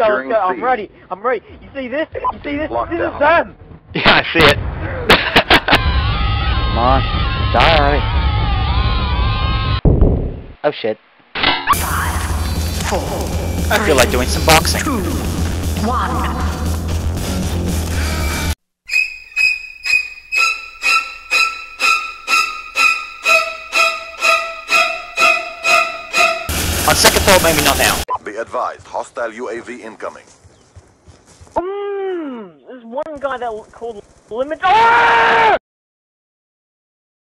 Securing let's go. C. I'm ready. I'm ready. You see this? You see this? Locked This is down. them. Yeah, I see it. Come on. Die already. Oh shit. 5, 4, I feel like doing some boxing. 2, 1. On second thought, maybe not now. Be advised, hostile UAV incoming. There's one guy that called Limit. Ah!